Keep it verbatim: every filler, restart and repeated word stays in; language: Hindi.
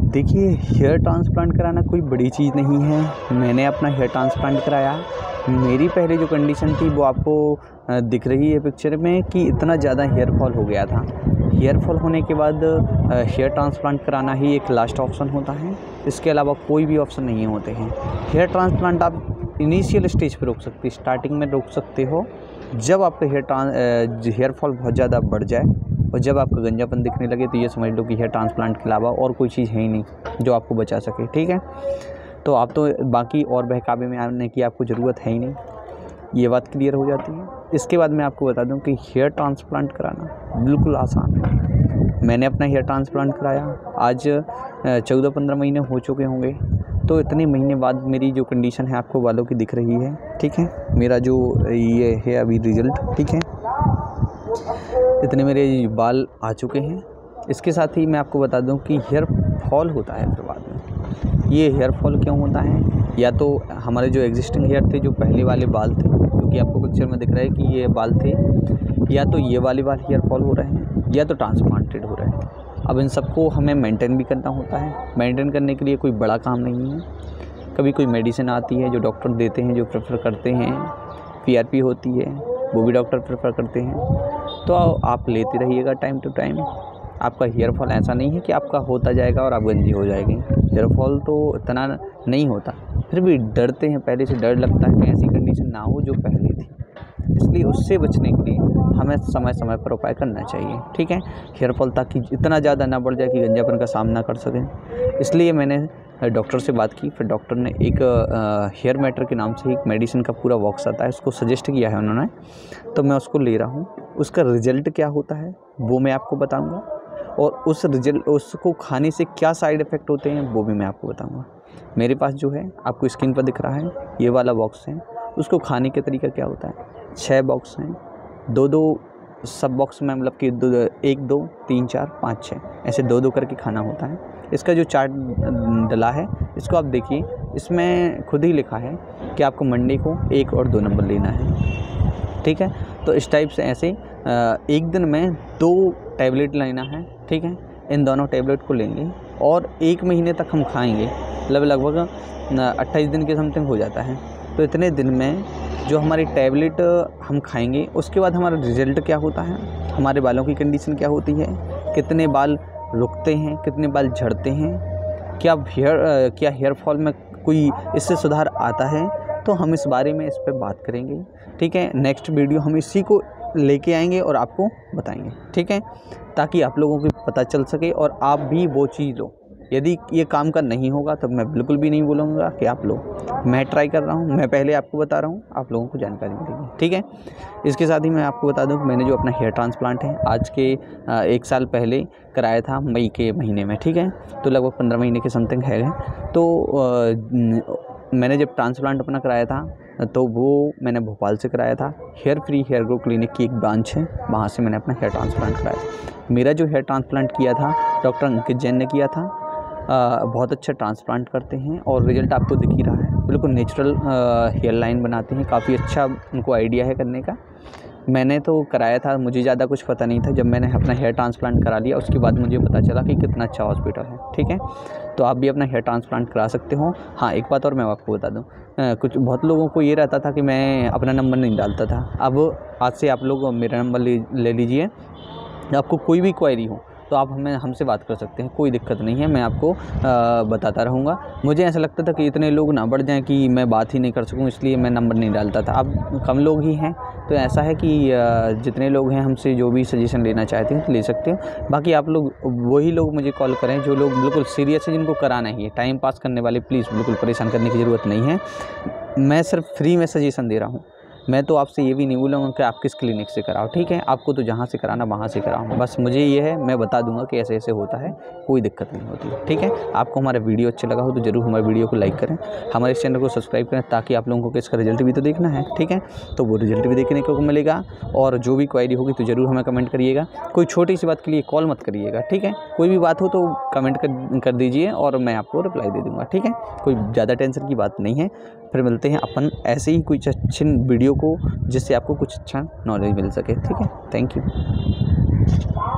देखिए, हेयर ट्रांसप्लांट कराना कोई बड़ी चीज़ नहीं है। मैंने अपना हेयर ट्रांसप्लांट कराया। मेरी पहले जो कंडीशन थी वो आपको अ, दिख रही है पिक्चर में कि इतना ज़्यादा हेयर फॉल हो गया था। हेयर फॉल होने के बाद अ, हेयर ट्रांसप्लांट कराना ही एक लास्ट ऑप्शन होता है। इसके अलावा कोई भी ऑप्शन नहीं होते हैं। हेयर ट्रांसप्लांट आप इनिशियल स्टेज पे रोक सकते, स्टार्टिंग में रोक सकते हो, जब आपका hair trans uh, hair fall बहुत ज़्यादा बढ़ जाए और जब आपका गंजापन दिखने लगे तो ये समझ लो कि हेयर ट्रांसप्लांट के अलावा और कोई चीज़ है ही नहीं जो आपको बचा सके। ठीक है, तो आप तो बाकी और बहकावे में आने की आपको ज़रूरत है ही नहीं, ये बात क्लियर हो जाती है। इसके बाद मैं आपको बता दूं कि हेयर ट्रांसप्लांट कराना बिल्कुल आसान है। मैंने अपना हेयर ट्रांसप्लांट कराया, आज चौदह पंद्रह महीने हो चुके होंगे। तो इतने महीने बाद मेरी जो कंडीशन है आपको बालों की दिख रही है। ठीक है, मेरा जो ये है अभी रिज़ल्ट, ठीक है, इतने मेरे बाल आ चुके हैं। इसके साथ ही मैं आपको बता दूं कि हेयर फॉल होता है फिर बाद में। ये हेयर फॉल क्यों होता है? या तो हमारे जो एग्जिस्टिंग हेयर थे, जो पहले वाले बाल थे, क्योंकि आपको पिक्चर में दिख रहा है कि ये बाल थे, या तो ये वाले बाल हेयर फॉल हो रहे हैं या तो ट्रांसप्लांटेड हो रहे हैं। अब इन सबको हमें मेंटेन भी करना होता है। मेंटेन करने के लिए कोई बड़ा काम नहीं है। कभी कोई मेडिसिन आती है जो डॉक्टर देते हैं, जो प्रेफर करते हैं, पीआरपी होती है वो भी डॉक्टर प्रेफर करते हैं। तो आप लेते रहिएगा टाइम टू टाइम। आपका हेयर फॉल ऐसा नहीं है कि आपका होता जाएगा और आप गंजी हो जाएंगे। हेयर फॉल तो इतना नहीं होता, फिर भी डरते हैं, पहले से डर लगता है कि ऐसी कंडीशन ना हो जो पहले थी। इसलिए उससे बचने के लिए हमें समय समय पर उपाय करना चाहिए। ठीक है, हेयर फॉल ताकि इतना ज़्यादा ना बढ़ जाए कि गंजापन का सामना कर सकें। इसलिए मैंने डॉक्टर से बात की, फिर डॉक्टर ने एक हेयर मैटर के नाम से एक मेडिसिन का पूरा बॉक्स आता है, उसको सजेस्ट किया है उन्होंने, तो मैं उसको ले रहा हूँ। उसका रिज़ल्ट क्या होता है वो मैं आपको बताऊँगा, और उस रिजल्ट उसको खाने से क्या साइड इफ़ेक्ट होते हैं वो भी मैं आपको बताऊँगा। मेरे पास जो है आपको स्क्रीन पर दिख रहा है ये वाला बॉक्स है। उसको खाने का तरीका क्या होता है? छः बॉक्स हैं, दो दो सब बॉक्स में, मतलब कि दो एक दो तीन चार पाँच छः ऐसे दो दो करके खाना होता है। इसका जो चार्ट डला है इसको आप देखिए, इसमें खुद ही लिखा है कि आपको मंडे को एक और दो नंबर लेना है। ठीक है, तो इस टाइप से ऐसे एक दिन में दो टैबलेट लेना है। ठीक है, इन दोनों टैबलेट को लेंगे और एक महीने तक हम खाएंगे, मतलब लगभग अट्ठाईस दिन के समथिंग हो जाता है। तो इतने दिन में जो हमारी टैबलेट हम खाएंगे उसके बाद हमारा रिज़ल्ट क्या होता है, हमारे बालों की कंडीशन क्या होती है, कितने बाल रुकते हैं, कितने बाल झड़ते हैं, क्या हेयर क्या हेयर फॉल में कोई इससे सुधार आता है, तो हम इस बारे में इस पर बात करेंगे। ठीक है, नेक्स्ट वीडियो हम इसी को लेके आएंगे और आपको बताएंगे। ठीक है, ताकि आप लोगों को पता चल सके और आप भी वो चीज़ लो। यदि ये काम का नहीं होगा तब मैं बिल्कुल भी नहीं बोलूँगा कि आप लो। मैं ट्राई कर रहा हूँ, मैं पहले आपको बता रहा हूँ, आप लोगों को जानकारी मिलेगी। ठीक है, इसके साथ ही मैं आपको बता दूँ कि मैंने जो अपना हेयर ट्रांसप्लांट है आज के एक साल पहले कराया था, मई के महीने में। ठीक है, तो लगभग पंद्रह महीने के समथिंग है। तो मैंने जब ट्रांसप्लांट अपना कराया था तो वो मैंने भोपाल से कराया था। Hair free hair grow clinic की एक ब्रांच है, वहाँ से मैंने अपना हेयर ट्रांसप्लांट कराया था। मेरा जो हेयर ट्रांसप्लांट किया था डॉक्टर अंकित जैन ने किया था। आ, बहुत अच्छा ट्रांसप्लांट करते हैं और रिज़ल्ट आपको दिख ही रहा है, बिल्कुल नेचुरल हेयर लाइन बनाते हैं। काफ़ी अच्छा उनको आइडिया है करने का। मैंने तो कराया था, मुझे ज़्यादा कुछ पता नहीं था। जब मैंने अपना हेयर ट्रांसप्लांट करा लिया उसके बाद मुझे पता चला कि कितना अच्छा हॉस्पिटल है। ठीक है, तो आप भी अपना हेयर ट्रांसप्लांट करा सकते हो। हाँ, एक बात और मैं आपको बता दूं, कुछ बहुत लोगों को ये रहता था कि मैं अपना नंबर नहीं डालता था। अब आज से आप लोग मेरा नंबर ले ले लीजिए। आपको कोई भी क्वेरी हो तो आप हमें हमसे बात कर सकते हैं, कोई दिक्कत नहीं है, मैं आपको आ, बताता रहूँगा। मुझे ऐसा लगता था कि इतने लोग ना बढ़ जाएं कि मैं बात ही नहीं कर सकूं, इसलिए मैं नंबर नहीं डालता था। अब कम लोग ही हैं, तो ऐसा है कि आ, जितने लोग हैं हमसे जो भी सजेशन लेना चाहते हैं तो ले सकते हो। बाकी आप लोग वही लोग मुझे कॉल करें जो लोग बिल्कुल सीरियस है, जिनको कराना ही है। टाइम पास करने वाले प्लीज़ बिल्कुल परेशान करने की ज़रूरत नहीं है। मैं सिर्फ फ्री में सजेशन दे रहा हूँ। मैं तो आपसे ये भी नहीं बोलूँगा कि आप किस क्लिनिक से कराओ। ठीक है, आपको तो जहाँ से कराना वहाँ से कराओ। बस मुझे ये है, मैं बता दूंगा कि ऐसे ऐसे होता है, कोई दिक्कत नहीं होती। ठीक है, आपको हमारा वीडियो अच्छा लगा हो तो ज़रूर हमारे वीडियो को लाइक करें, हमारे इस चैनल को सब्सक्राइब करें, ताकि आप लोगों को इसका रिजल्ट भी तो देखना है। ठीक है, तो वो रिजल्ट भी देखने को मिलेगा। और जो भी क्वेरी होगी तो ज़रूर हमें कमेंट करिएगा। कोई छोटी सी बात के लिए कॉल मत करिएगा। ठीक है, कोई भी बात हो तो कमेंट कर, कर दीजिए और मैं आपको रिप्लाई दे दूँगा। ठीक है, कोई ज़्यादा टेंशन की बात नहीं है। फिर मिलते हैं अपन ऐसे ही कुछ अच्छी वीडियो को, जिससे आपको कुछ अच्छा नॉलेज मिल सके। ठीक है, थैंक यू।